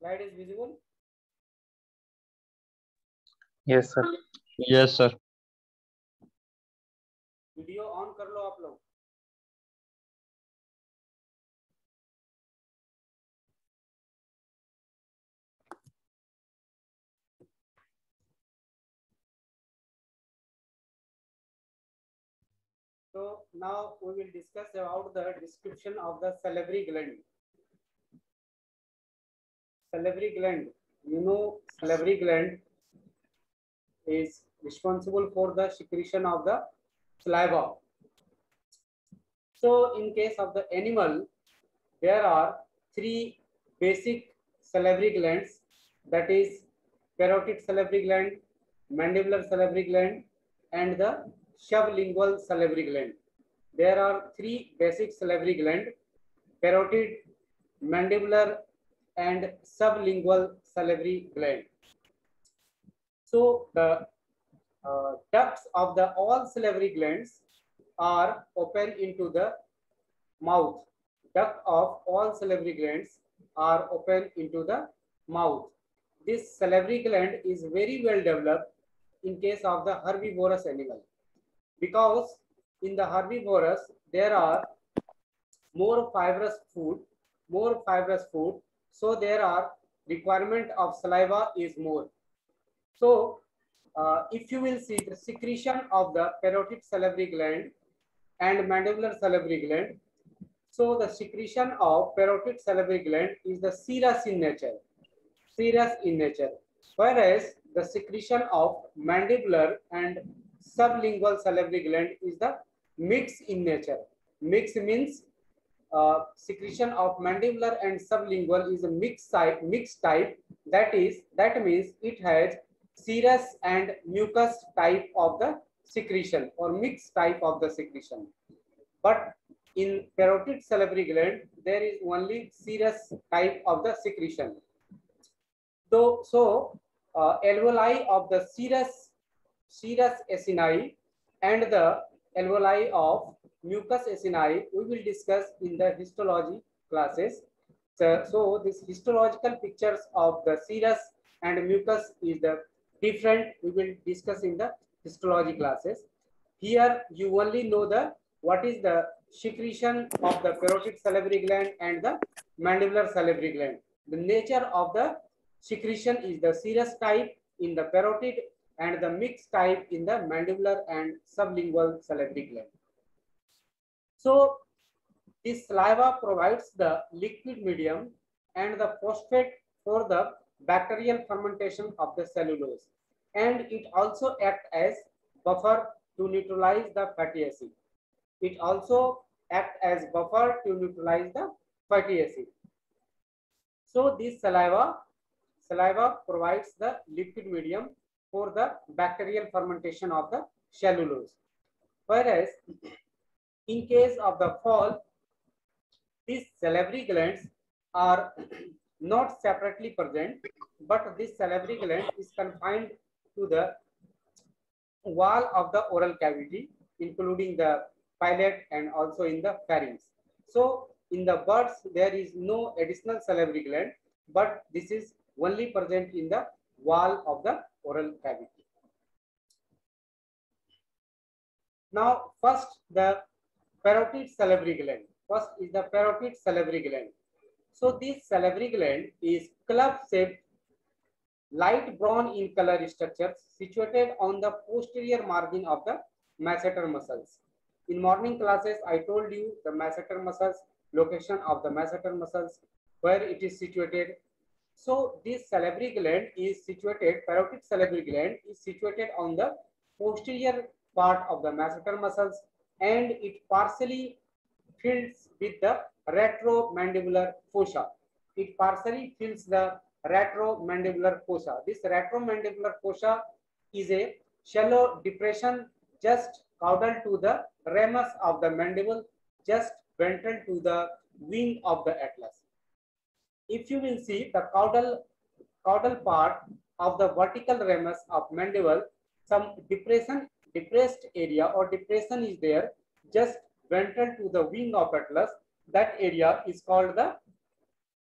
Slide is visible? Yes, sir. Yes, sir. Video on कर लो आप लोग. So now we will discuss about the description of the salivary gland. Salivary gland. You know, salivary gland is responsible for the secretion of the saliva. So in case of the animal, there are three basic salivary glands, that is parotid salivary gland, mandibular salivary gland, and the sublingual salivary gland. There are three basic salivary glands: parotid, mandibular, and sublingual salivary gland. So the ducts of the all salivary glands are open into the mouth. Duct of all salivary glands are open into the mouth. This salivary gland is very well developed in case of the herbivorous animal, because in the herbivorous there are more fibrous food, so there are requirement of saliva is more. So if you will see the secretion of the parotid salivary gland and mandibular salivary gland, so the secretion of parotid salivary gland is the serous in nature, whereas the secretion of mandibular and sublingual salivary gland is the mixed in nature. Mixed means secretion of mandibular and sublingual is a mixed type. That means it has serous and mucus type of the secretion, or mixed type of the secretion. But in parotid salivary gland, there is only serous type of the secretion. So alveoli of the serous acini and the alveoli of mucus acini we will discuss in the histology classes. So these histological pictures of the serous and mucus is the different. We will discuss in the histology classes. Here you only know the what is the secretion of the parotid salivary gland and the mandibular salivary gland. The nature of the secretion is the serous type in the parotid and the mixed type in the mandibular and sublingual salivary gland. So this saliva provides the liquid medium and the phosphate for the bacterial fermentation of the cellulose, and it also acts as buffer to neutralize the fatty acid. It also acts as buffer to neutralize the fatty acid. So this saliva provides the liquid medium for the bacterial fermentation of the cellulose. Whereas in case of the fall, these salivary glands are not separately present, but this salivary gland is confined to the wall of the oral cavity, including the palate and also in the pharynx. So in the birds, there is no additional salivary gland, but this is only present in the wall of the oral cavity. Now, first the parotid salivary gland. First is the parotid salivary gland. So this salivary gland is club-shaped, light brown in color structures situated on the posterior margin of the masseter muscles. In morning classes, I told you the masseter muscles, location of the masseter muscles, where it is situated. So this salivary gland is situated, parotid salivary gland is situated on the posterior part of the masseter muscles, and it partially fills with the retromandibular fossa. It partially fills the retromandibular fossa. This retromandibular fossa is a shallow depression just caudal to the ramus of the mandible, just ventral to the wing of the atlas. If you will see the caudal part of the vertical ramus of mandible, some depressed area or depression is there just ventral to the wing of atlas. That area is called the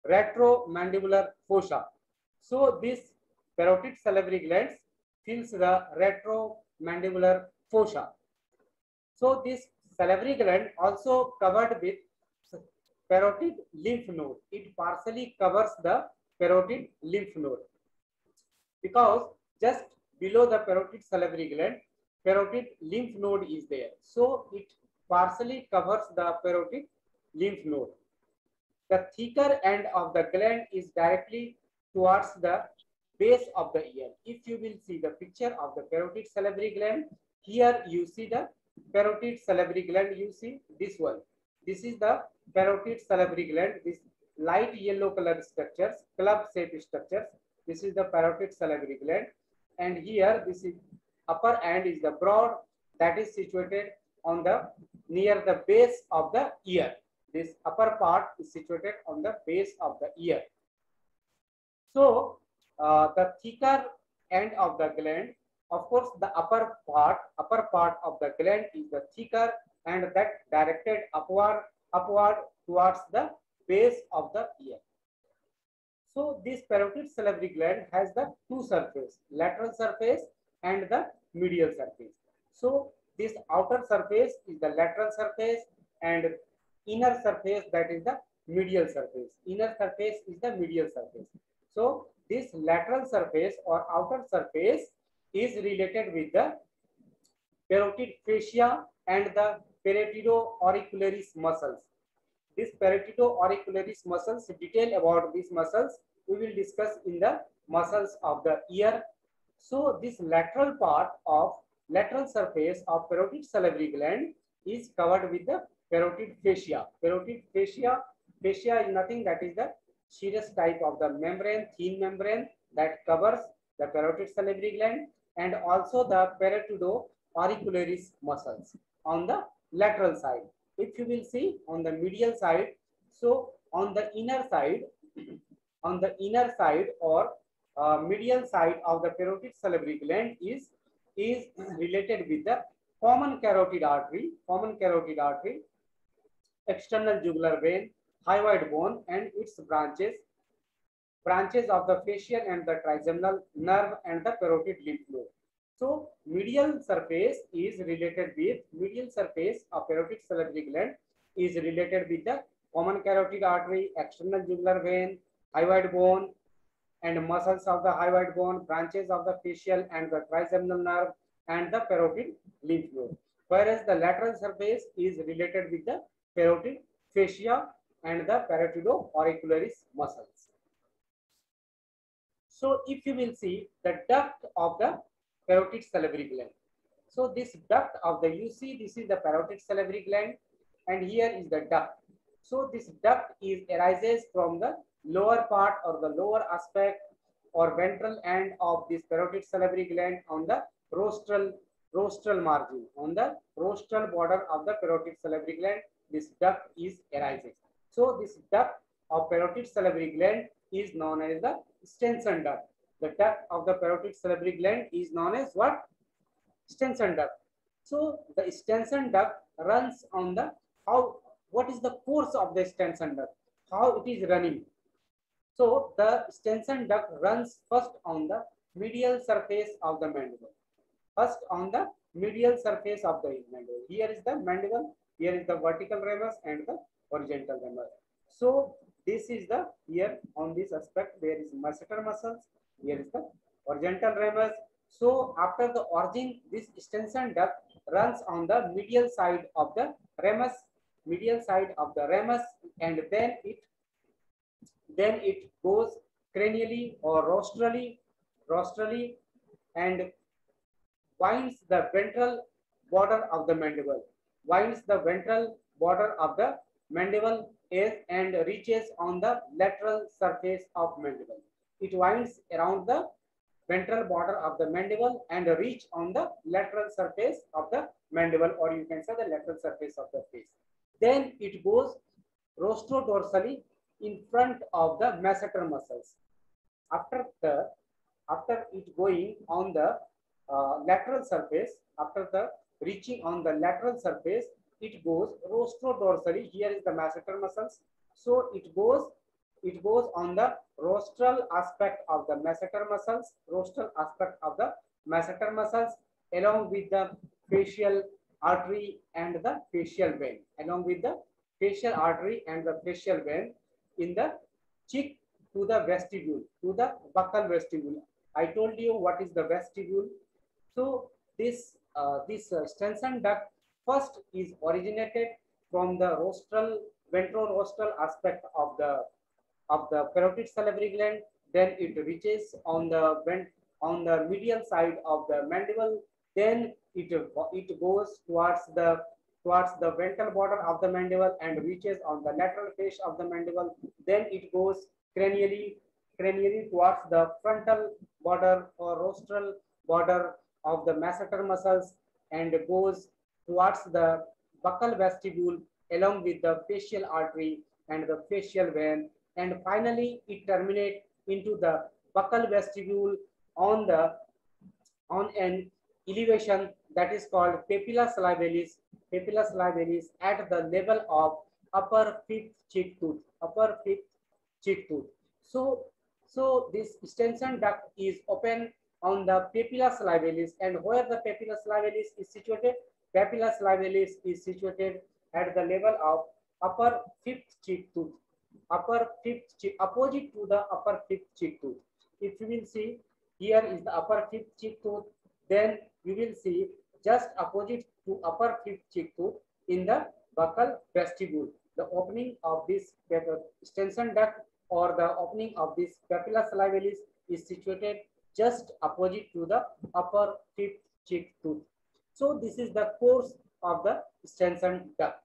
retromandibular fossa. So this parotid salivary glands fills the retromandibular fossa. So this salivary gland also covered with parotid lymph node. It partially covers the parotid lymph node because just below the parotid salivary gland, parotid lymph node is there. So it partially covers the parotid lymph node. The thicker end of the gland is directly towards the base of the ear. If you will see the picture of the parotid salivary gland, here you see the parotid salivary gland, you see this one. This is the parotid salivary gland, this light yellow color structures, club shaped structures. This is the parotid salivary gland. And here this is upper end is the broad that is situated on the near the base of the ear. This upper part is situated on the base of the ear. So the thicker end of the gland, of course, the upper part of the gland is the thicker and that directed upward towards the base of the ear. So this parotid salivary gland has the two surface, lateral surface and the medial surface. So this outer surface is the lateral surface and inner surface, that is the medial surface. Inner surface is the medial surface. So this lateral surface or outer surface is related with the parotid fascia and the parotido-auricularis muscles. This parotido-auricularis muscles, detail about these muscles we will discuss in the muscles of the ear. So this lateral part of lateral surface of parotid salivary gland is covered with the parotid fascia. Parotid fascia is nothing that is the serous type of the membrane, thin membrane that covers the parotid salivary gland and also the parotido-auricularis muscles on the lateral side. If you will see on the medial side, so on the inner side, or medial side of the parotid salivary gland is related with the common carotid artery, external jugular vein, hyoid bone and its branches of the facial and the trigeminal nerve and the parotid lymph node. So medial surface of parotid salivary gland is related with the common carotid artery, external jugular vein, hyoid bone and muscles of the hyoid bone, branches of the facial and the trigeminal nerve and the parotid lymph node. Whereas the lateral surface is related with the parotid fascia and the parotido-auricularis muscles. So if you will see the duct of the parotid salivary gland. So this duct of the, you see this is the parotid salivary gland and here is the duct. So this duct arises from the lower part or the lower aspect or ventral end of this parotid salivary gland on the rostral margin, on the rostral border of the parotid salivary gland. This duct is arises. So this duct of parotid salivary gland is known as the Stenson duct. The duct of the parotid salivary gland is known as what? Stenson duct. So the Stenson duct runs on the what is the course of the Stenson duct? How it is running? So the Stenson duct runs first on the medial surface of the mandible. First on the medial surface of the mandible. Here is the mandible. Here is the vertical ramus and the horizontal ramus. So this is the, here on this aspect there is masseter muscles. Here is the horizontal ramus. So after the origin, this Stenson duct runs on the medial side of the ramus, and then it goes cranially or rostrally and winds the ventral border of the mandible. And reaches on the lateral surface of mandible. It winds around the ventral border of the mandible and reach on the lateral surface of the mandible, or you can say the lateral surface of the face. Then it goes rostrodorsally in front of the masseter muscles. After it going on the lateral surface, after the reaching on the lateral surface, it goes rostrodorsally. Here is the masseter muscles. So it goes It goes on the rostral aspect of the masseter muscles, rostral aspect of the masseter muscles, along with the facial artery and the facial vein, along with the facial artery and the facial vein in the cheek to the vestibule, to the buccal vestibule. I told you what is the vestibule. So this Stenson duct first is originated from the rostral, ventrorostral aspect of the parotid salivary gland. Then it reaches on the medial side of the mandible. Then it goes towards the ventral border of the mandible and reaches on the lateral face of the mandible. Then it goes cranially towards the frontal border or rostral border of the masseter muscles and goes towards the buccal vestibule along with the facial artery and the facial vein, and finally it terminates into the buccal vestibule on the on an elevation that is called papilla salivalis at the level of upper fifth cheek tooth, upper fifth cheek tooth. So, so this Stenson duct is open on the papilla salivalis, and where the papilla salivalis is situated, papilla salivalis is situated at the level of upper fifth cheek tooth, upper fifth cheek, opposite to the upper fifth cheek tooth. If you will see, here is the upper fifth cheek tooth, then you will see just opposite to upper fifth cheek tooth in the buccal vestibule. The opening of this Stenson duct or the opening of this papilla salivalis is situated just opposite to the upper fifth cheek tooth. So this is the course of the Stenson duct.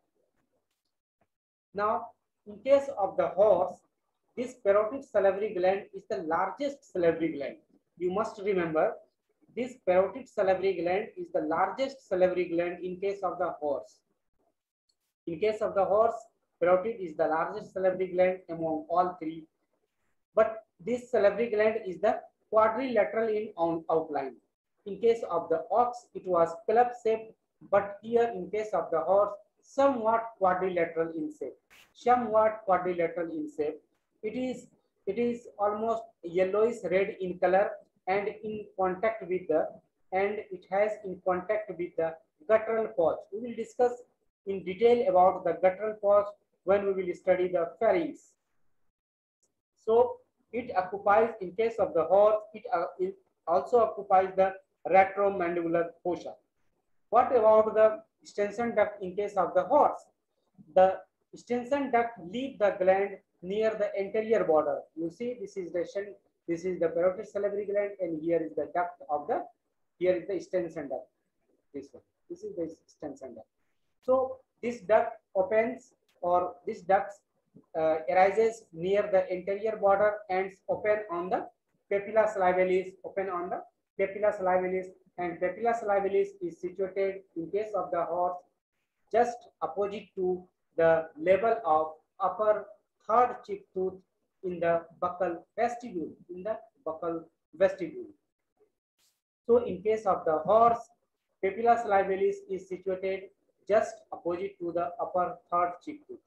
Now, in case of the horse, this parotid salivary gland is the largest salivary gland. You must remember, this parotid salivary gland is the largest salivary gland in case of the horse. In case of the horse, parotid is the largest salivary gland among all three. But this salivary gland is the quadrilateral in outline. In case of the ox, it was club shaped, but here in case of the horse, somewhat quadrilateral in shape. Somewhat quadrilateral in shape. It is almost yellowish red in color and in contact with the it has in contact with the guttural pouch. We will discuss in detail about the guttural pouch when we will study the pharynx. So it occupies, in case of the horse, it also occupies the retromandibular fossa. What about the Stenson duct in case of the horse? The Stenson duct leaves the gland near the anterior border. You see, this is the parotid salivary gland, and here is the duct of the, here is the Stenson duct. This one. This is the Stenson duct. So this duct opens, or this duct arises near the anterior border and open on the papilla salivalis, open on the papilla salivalis, and papilla salivalis is situated in case of the horse just opposite to the level of upper third cheek tooth in the buccal vestibule, in the buccal vestibule. So in case of the horse, papilla salivalis is situated just opposite to the upper third cheek tooth.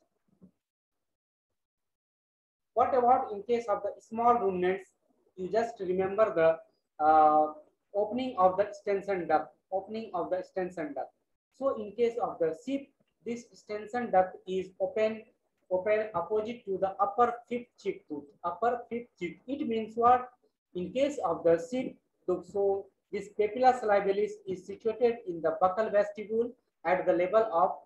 What about in case of the small ruminants? You just remember the opening of the Stenson duct, opening of the Stenson duct. So in case of the sheep, this Stenson duct is open opposite to the upper fifth cheek tooth, upper fifth cheek. It means what? In case of the sheep, so this papilla salivalis is situated in the buccal vestibule at the level of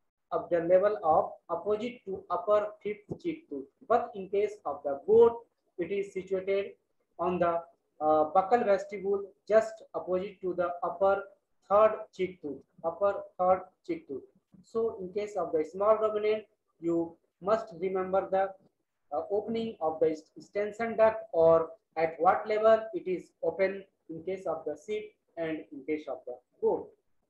opposite to upper fifth cheek tooth. But in case of the goat, it is situated on the buccal vestibule just opposite to the upper third cheek tooth, upper third cheek tooth. So in case of the small ruminant, you must remember the opening of the Stenson duct, or at what level it is open in case of the sheep and in case of the goat.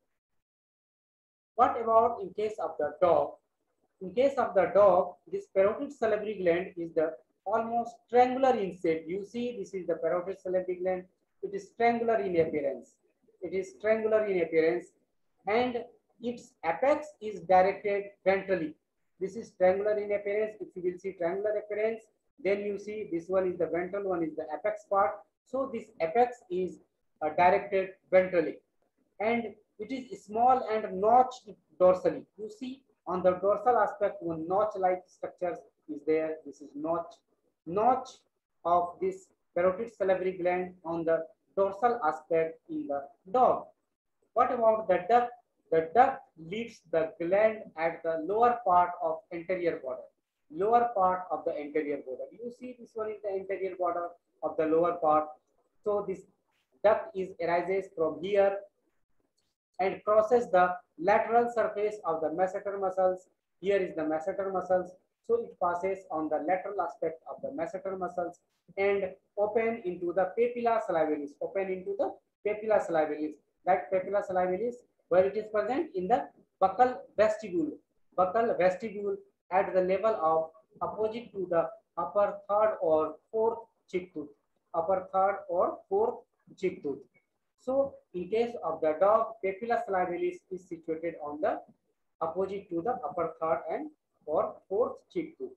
What about in case of the dog? In case of the dog, this parotid salivary gland is the almost triangular in shape. You see, this is the parotid salivary gland. It is triangular in appearance. It is triangular in appearance, and its apex is directed ventrally. This is triangular in appearance. If you will see triangular appearance, Then you see this one is the ventral, one is the apex part. So this apex is directed ventrally, and it is small and notched dorsally. You see on the dorsal aspect one notch-like structure is there. This is notch of this parotid salivary gland on the dorsal aspect in the dog. What about the duct? The duct leaves the gland at the lower part of anterior border. Lower part of the anterior border. You see this one is the anterior border of the lower part. So this duct is arises from here and crosses the lateral surface of the masseter muscles. Here is the masseter muscles. So it passes on the lateral aspect of the masseter muscles and open into the papilla salivalis. Open into the papilla salivalis. That papilla salivalis, where it is present in the buccal vestibule. Buccal vestibule at the level of opposite to the upper third or fourth cheek tooth. Upper third or fourth cheek tooth. So in case of the dog, papilla salivalis is situated on the opposite to the upper third and or fourth cheek tooth.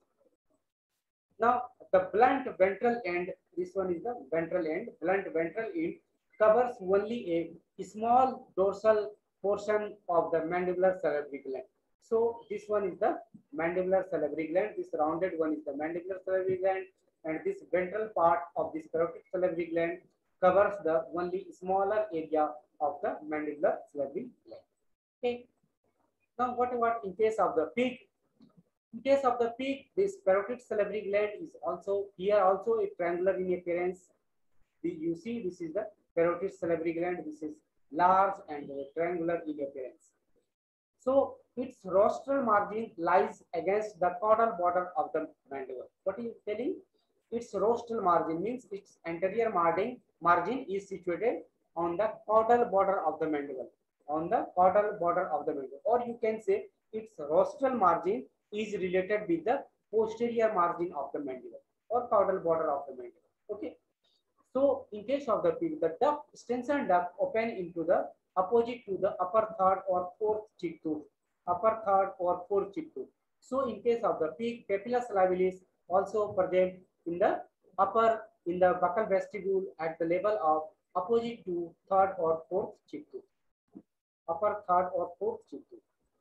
Now the blunt ventral end, this one is the ventral end. Blunt ventral end covers only a small dorsal portion of the mandibular salivary gland. So this one is the mandibular salivary gland. This rounded one is the mandibular salivary gland, and this ventral part of this parotid salivary gland covers the only smaller area of the mandibular salivary gland. Okay. Now what about in case of the pig? In case of the pig, this parotid salivary gland is also here also a triangular in appearance. You see this is the parotid salivary gland. This is large and triangular in appearance. So its rostral margin lies against the caudal border of the mandible. What is telling? Its rostral margin means its anterior margin is situated on the caudal border of the mandible. On the caudal border of the mandible, or you can say its rostral margin is related with the posterior margin of the mandible or caudal border of the mandible. Okay. So in case of the pig, the duct, extension duct open into the opposite to the upper third or fourth cheek tooth. Upper third or fourth cheek tooth. So in case of the pig, papilla salivalis also present in the upper, in the buccal vestibule at the level of opposite to third or fourth cheek tooth. Upper third or fourth cheek tooth.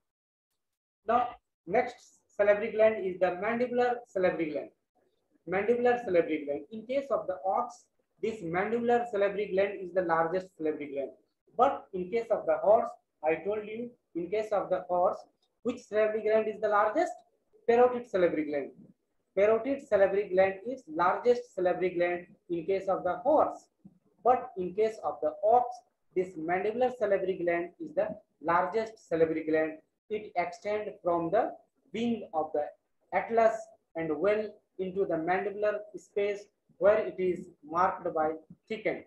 Now next salivary gland is the mandibular salivary gland. Mandibular salivary gland. In case of the ox, this mandibular salivary gland is the largest salivary gland. But in case of the horse, I told you, in case of the horse, which salivary gland is the largest? Parotid salivary gland. Parotid salivary gland is largest salivary gland in case of the horse. But in case of the ox, this mandibular salivary gland is the largest salivary gland. It extends from the wing of the atlas and well into the mandibular space where it is marked by thickened.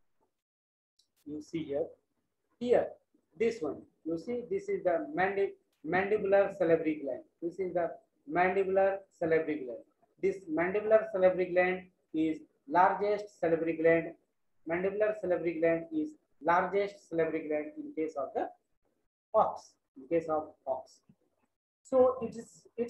You see here, this one. You see, this is the mandibular salivary gland. This is the mandibular salivary gland. This mandibular salivary gland is largest salivary gland. Mandibular salivary gland is largest salivary gland in case of the ox. In case of ox. So it's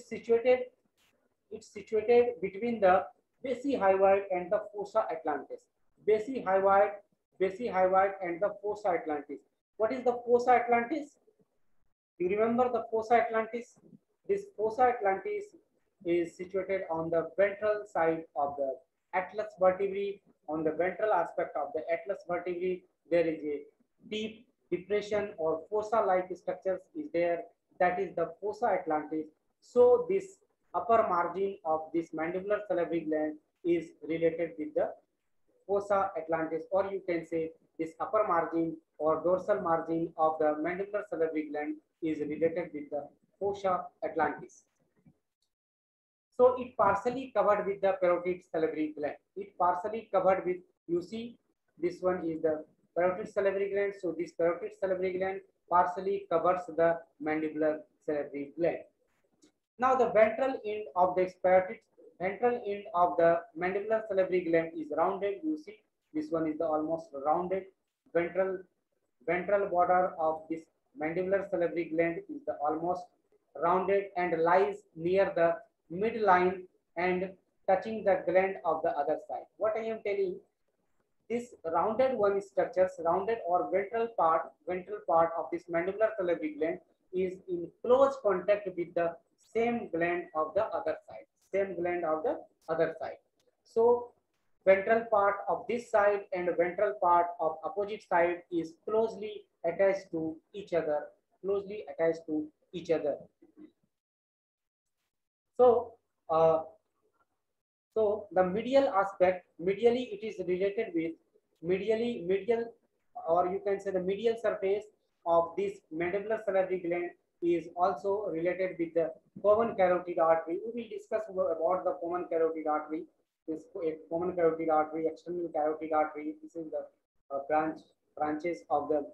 situated between the basihyoid and the fossa atlantis. Basihyoid and the fossa atlantis. What is the fossa atlantis? You remember the fossa atlantis? This fossa atlantis is situated on the ventral side of the atlas vertebrae. On the ventral aspect of the atlas vertebrae, there is a deep depression or fossa-like structures is there. That is the fossa atlantis. So this upper margin of this mandibular salivary gland is related with the fossa atlantis, or you can say this upper margin or dorsal margin of the mandibular salivary gland is related with the fossa atlantis. So it partially covered with the parotid salivary gland. It partially covered with, you see, this one is the parotid salivary gland. So this parotid salivary gland partially covers the mandibular salivary gland. Now the ventral end of the ventral end of the mandibular salivary gland is rounded. You see, this one is the almost rounded ventral border of this mandibular salivary gland is the almost rounded and lies near the midline and touching the gland of the other side. What I am telling, this rounded one structures, rounded or ventral part of this mandibular salivary gland is in close contact with the same gland of the other side, same gland of the other side. So ventral part of this side and ventral part of opposite side is closely attached to each other, closely attached to each other. So so the medial aspect, medially it is related with medial, or you can say the medial surface of this mandibular salivary gland is also related with the common carotid artery. We will discuss about the common carotid artery. This common carotid artery, external carotid artery. This is the branches of the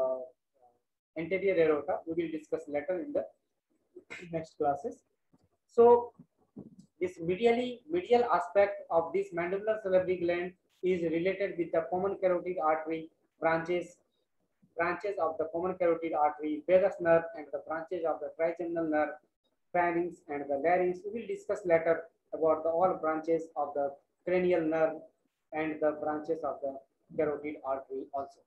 anterior aorta. We will discuss later in the next classes. So this medial aspect of this mandibular salivary gland is related with the common carotid artery branches of the common carotid artery, vagus nerve, and the branches of the trigeminal nerve, pharynx, and the larynx. We will discuss later about the all branches of the cranial nerve and the branches of the carotid artery also.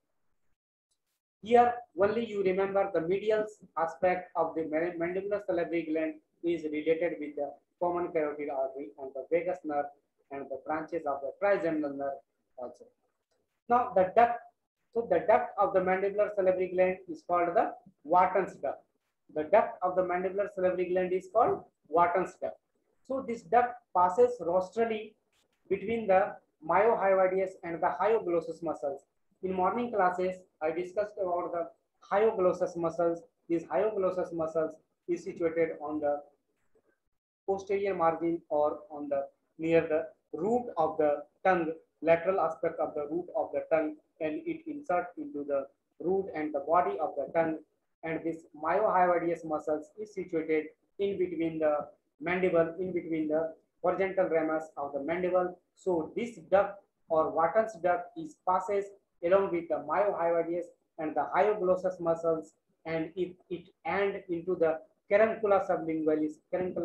Here only you remember the medial aspect of the mandibular salivary gland is related with the common carotid artery and the vagus nerve and the branches of the trigeminal nerve also. Now the duct, so the duct of the mandibular salivary gland is called the Wharton's duct. The duct of the mandibular salivary gland is called Wharton's duct. So this duct passes rostrally between the myohyvoides and the hyoglossus muscles. In morning classes, I discussed about the hyoglossus muscles. These hyoglossus muscles is situated on the posterior margin or on the near the root of the tongue, lateral aspect of the root of the tongue, and it inserts into the root and the body of the tongue. And this myohyvoides muscles is situated in between the mandible, in between the horizontal ramus of the mandible. So this duct or Wharton's duct is passes along with the myohyvoides and the hyoglossus muscles, and it and into the caruncula sublingualis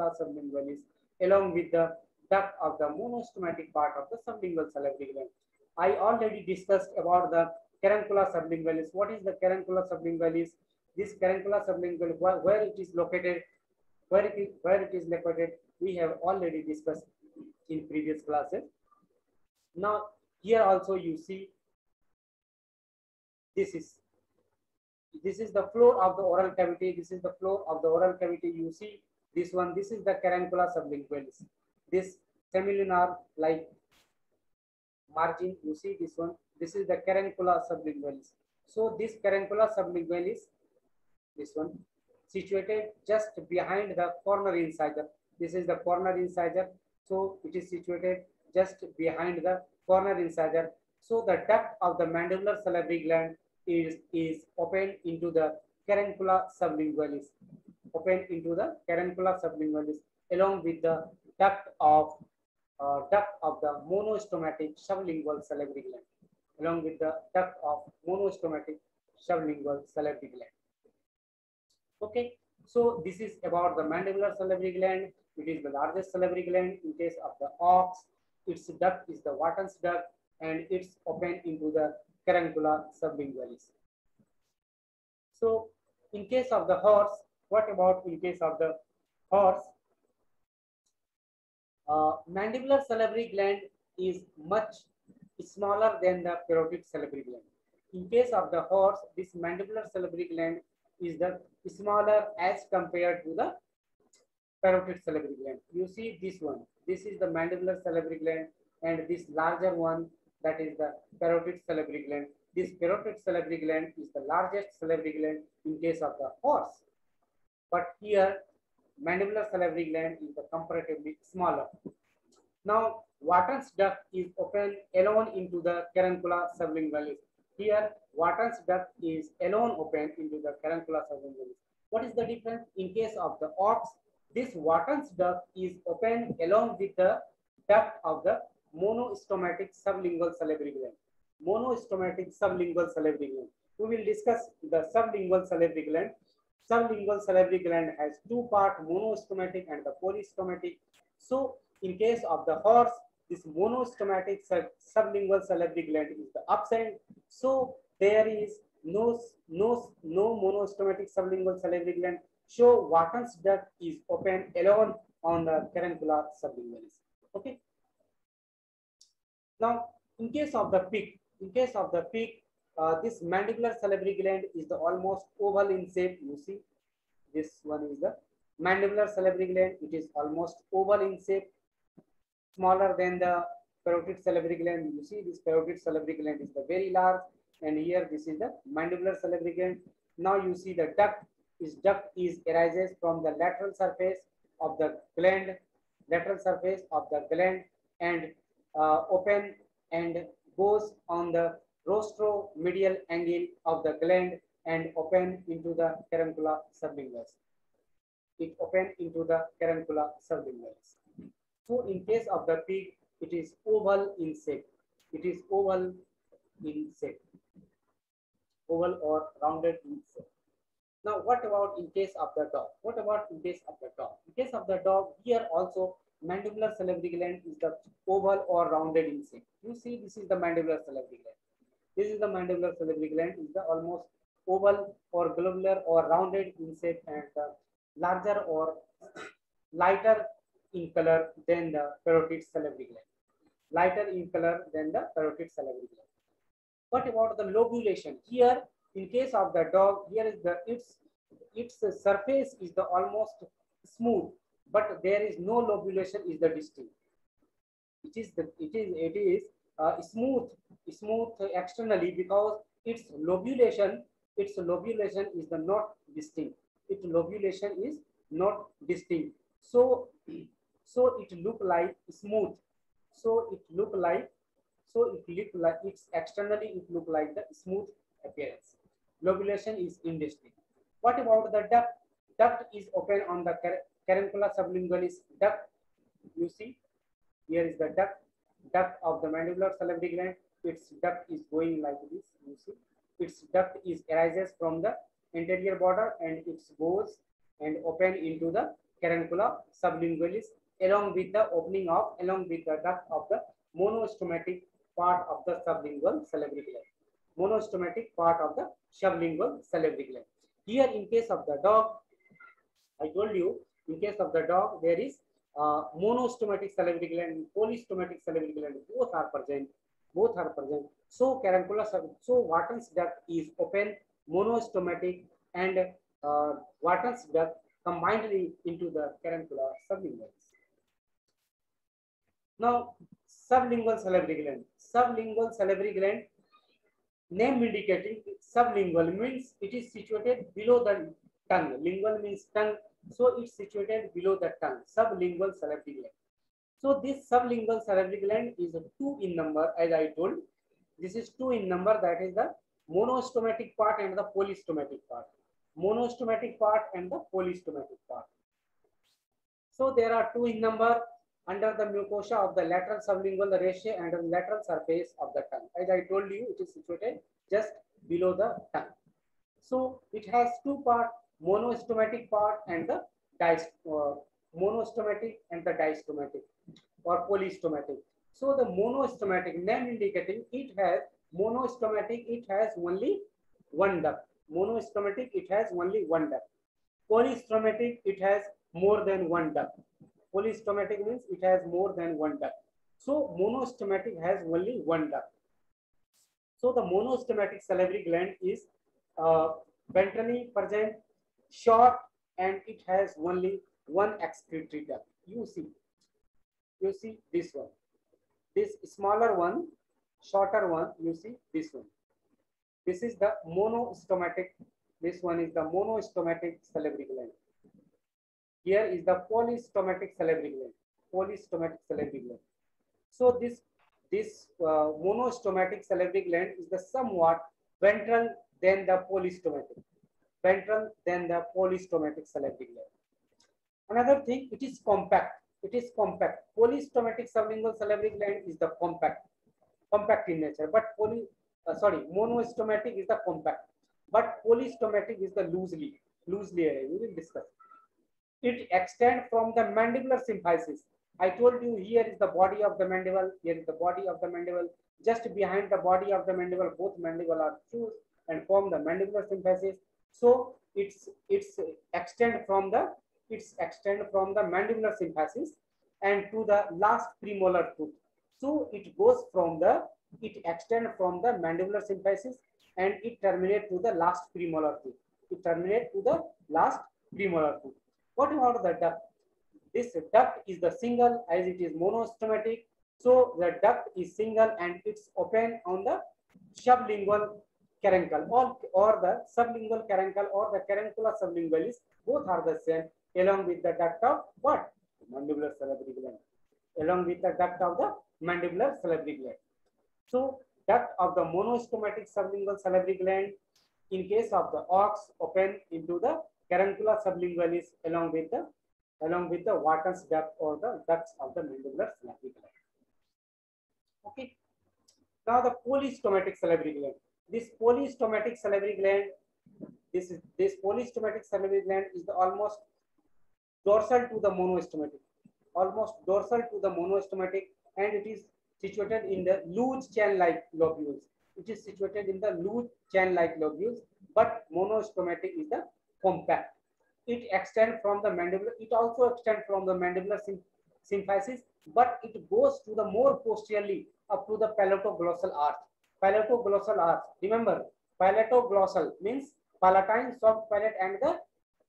along with the duct of the monostomatic part of the sublingual salivary gland. I already discussed about the caruncula sublingualis. What is the caruncula sublingualis? This caruncula sublingualis, where it is located, where it is located, we have already discussed in previous classes. Now here also you see this is the floor of the oral cavity. This is the floor of the oral cavity. You see this one. This is the caruncula sublingualis. This semilunar like margin. You see this one. This is the caruncula sublingualis. So this caruncula sublingualis, this one, situated just behind the corner incisor. This is the corner incisor. So it is situated just behind the corner incisor. So the duct of the mandibular salivary gland is open into the caruncula sublingualis, along with the duct of the monostomatic sublingual salivary gland, Okay, so this is about the mandibular salivary gland. It is the largest salivary gland. In case of the ox, its duct is the Wharton's duct, and it's open into the caruncula sublingualis. So in case of the horse, what about in case of the horse? Mandibular salivary gland is much smaller than the parotid salivary gland. In case of the horse, this mandibular salivary gland is the smaller as compared to the parotid salivary gland. You see this one. This is the mandibular salivary gland, and this larger one, that is the parotid salivary gland. This parotid salivary gland is the largest salivary gland in case of the horse. But here, mandibular salivary gland is the comparatively smaller. Now, Wharton's duct is open alone into the caruncula sublingualis. Here, Wharton's duct is alone open into the caruncula sublingualis. What is the difference? In case of the ox, this Wharton's duct is open along with the duct of the monostomatic sublingual salivary gland. Monostomatic sublingual salivary gland. We will discuss the sublingual salivary gland. Sublingual salivary gland has two parts, monostomatic and the polystomatic. So In case of the horse, this monostomatic sublingual salivary gland is the absent. So there is no monostomatic sublingual salivary gland. So Wharton's duct is open alone on the carunculus sublingualis. Okay. Now, in case of the pig, this mandibular salivary gland is the almost oval in shape. You see, this one is the mandibular salivary gland. It is almost oval in shape, smaller than the parotid salivary gland. You see, this parotid salivary gland is the very large, and here this is the mandibular salivary gland. Now you see the duct. This duct is arises from the lateral surface of the gland, and open and goes on the rostromedial angle of the gland and open into the caruncula sublingualis. It open into the caruncula sublingualis. So in case of the pig, it is oval in shape. It is oval in shape, oval or rounded in shape. Now, what about in case of the dog? What about in case of the dog? In case of the dog, here also mandibular salivary gland is the oval or rounded in shape. You see, this is the mandibular salivary gland. This is the mandibular salivary gland is the almost oval or globular or rounded in shape and larger or lighter in color than the parotid salivary gland. Lighter in color than the parotid salivary gland. What about the lobulation? Here, in case of the dog, here is the its surface is the almost smooth, but there is no lobulation is the distinct. It is smooth externally because its lobulation is the not distinct. Its lobulation is not distinct. So it look like smooth. So it look like it's externally it look like the smooth appearance. Lobulation is indistinct. What about the duct? Duct is open on the caruncula sublingualis duct. You see, here is the duct of the mandibular salivary gland. Its duct is going like this. You see, its duct is arises from the anterior border and it goes and open into the caruncula sublingualis along with the duct of the monostomatic part of the sublingual salivary gland. Monostomatic part of the sublingual salivary gland. Here, in case of the dog, I told you, in case of the dog, there is monostomatic salivary gland and polystomatic salivary gland. Both are present. So Wharton's duct is open, monostomatic, and Wharton's duct combined into the caruncula sublingualis. Now, sublingual salivary gland. Sublingual salivary gland, name indicating sublingual means it is situated below the tongue. Lingual means tongue, so it's situated below the tongue. Sublingual salivary gland. So this sublingual salivary gland is 2 in number, as I told. This is 2 in number, that is the monostomatic part and the polystomatic part. Monostomatic part and the polystomatic part. So there are 2 in number under the mucosa of the lateral sublingual rashe and the lateral surface of the tongue. As I told you, it is situated just below the tongue. So it has 2 parts, monostomatic part and the monostomatic and the distomatic or polystomatic. So the monostomatic, name indicating it has monostomatic, it has only one duct. Monostomatic, it has only one duct. Polystomatic, it has more than one duct. Polystomatic means it has more than one duct. So monostomatic has only one duct. So the monostomatic salivary gland is ventrally present, short, and it has only one excretory duct. You see this one. This smaller one, shorter one, you see this one. This is the monostomatic. This one is the monostomatic salivary gland. Here is the polystomatic salivary gland. So this monostomatic salivary gland is the somewhat ventral than the polystomatic. Salivary gland. Another thing, it is compact. Polystomatic sublingual salivary gland is the compact in nature, but monostomatic is the compact, but polystomatic is the loosely arranged. We will discuss. It extends from the mandibular symphysis. I told you here is the body of the mandible. Here is the body of the mandible. Just behind the body of the mandible, both mandible are fused and form the mandibular symphysis. So it's extend from the mandibular symphysis and to the last premolar tooth. So it extend from the mandibular symphysis and it terminate to the last premolar tooth. It terminate to the last premolar tooth. What about the duct? This duct is the single as it is monostomatic. So the duct is single and it's open on the sublingual caruncle or the sublingual caruncle or the caruncula sublingualis. Both are the same along with the duct of what? Mandibular salivary gland. Along with the duct of the mandibular salivary gland. So duct of the monostomatic sublingual salivary gland in case of the ox open into the caruncula sublingualis along with the Wharton's duct or the ducts of the mandibular salivary gland. Okay. Now the polystomatic salivary gland. This polystomatic salivary gland, this polystomatic salivary gland is the almost dorsal to the monostomatic, and it is situated in the loose chain-like lobules. It is situated in the loose chain-like lobules, but monostomatic is the compact. It extends from the mandibular. It also extends from the mandibular symphysis, but it goes to the more posteriorly up to the palatoglossal arch. Palatoglossal arch. Remember, palatoglossal means palatine, soft palate, and the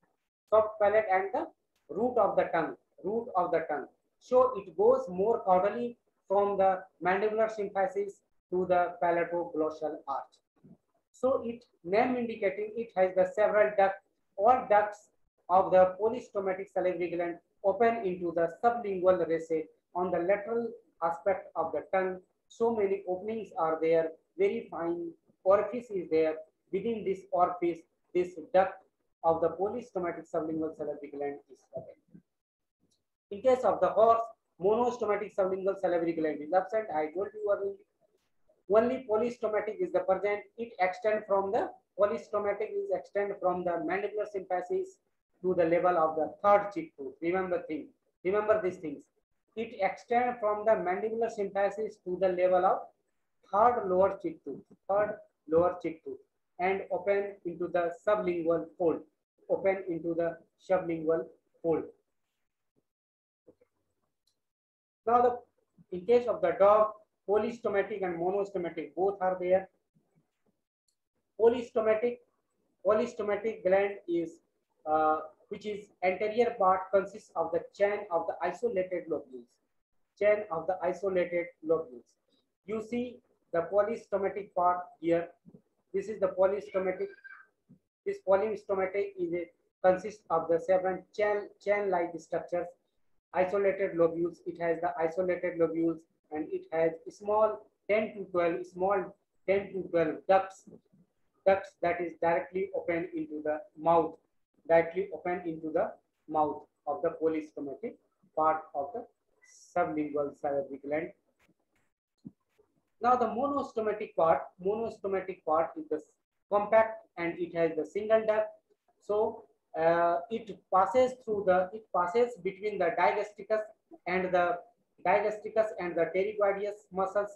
root of the tongue. So it goes more caudally from the mandibular symphysis to the palatoglossal arch. So it name indicating it has the several ducts. All ducts of the polystomatic salivary gland open into the sublingual raceus on the lateral aspect of the tongue. So many openings are there. Very fine orifice is there. Within this orifice, this duct of the polystomatic sublingual salivary gland is open. In case of the horse, monostomatic sublingual salivary gland is absent. I told you earlier. Only polystomatic is the present. It extend from the mandibular symphysis to the level of the third cheek tooth. Remember these things. It extends from the mandibular symphysis to the level of third lower cheek tooth, and open into the sublingual fold. Now, in case of the dog, polystomatic and monostomatic both are there. Polystomatic gland is which is anterior part consists of the chain of the isolated lobules. You see the polystomatic part here. This is the polystomatic. This polystomatic consists of the seven chain-like structures. Isolated lobules. It has the isolated lobules and it has small 10 to 12 ducts that is directly open into the mouth. Of the polystomatic part of the sublingual salivary gland. Now the monostomatic part is the compact and it has the single duct. So it passes between the digastricus and the pterygoideus muscles.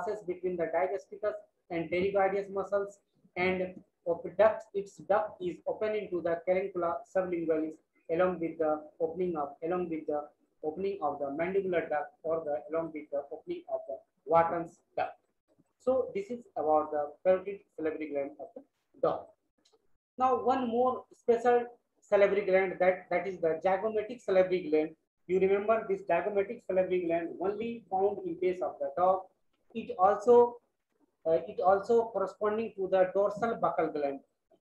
And of the duct, its duct is open into the caruncula sublingualis along with the opening of the mandibular duct or along with the opening of the Wharton's duct. So this is about the parotid salivary gland of the dog. Now one more special salivary gland that is the zygomatic salivary gland. You remember this zygomatic salivary gland only found in case of the dog. It also corresponding to the dorsal buccal gland.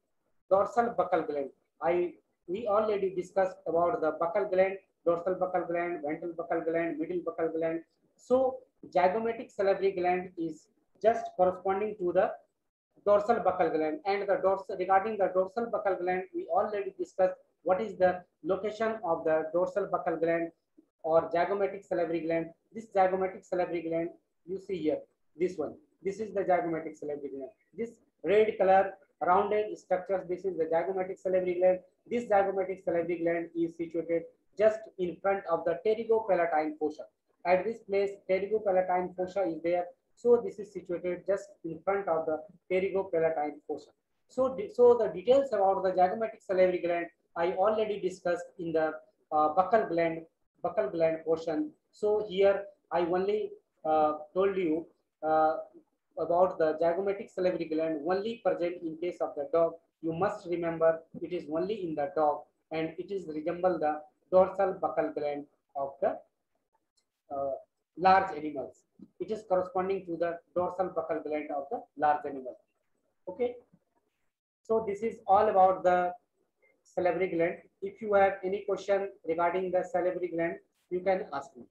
We already discussed about the buccal gland, dorsal buccal gland, ventral buccal gland, middle buccal gland. So zygomatic salivary gland is just corresponding to the dorsal buccal gland. And regarding the dorsal buccal gland, we already discussed what is the location of the dorsal buccal gland or zygomatic salivary gland. This zygomatic salivary gland you see here, this one. This is the zygomatic salivary gland. This red color rounded structures, this is the zygomatic salivary gland. This zygomatic salivary gland is situated just in front of the pterygopalatine fossa. At this place, pterygopalatine fossa is there. So this is situated just in front of the pterygopalatine fossa. So the details about the zygomatic salivary gland I already discussed in the buccal gland portion. So here I only told you about the zygomatic salivary gland only present in case of the dog. You must remember it is only in the dog and it is resemble the dorsal buccal gland of the large animals. It is corresponding to the dorsal buccal gland of the large animal. Okay. So this is all about the salivary gland. If you have any question regarding the salivary gland, you can ask me.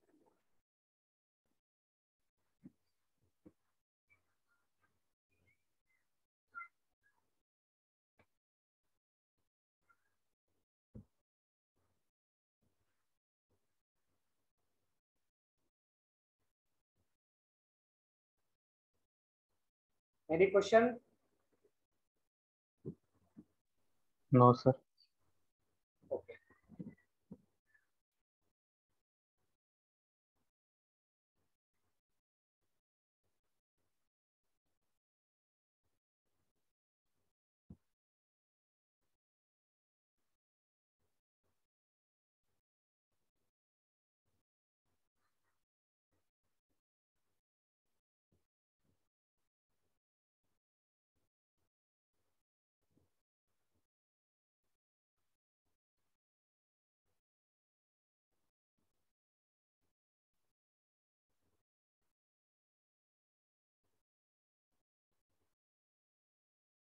Any question? No, sir.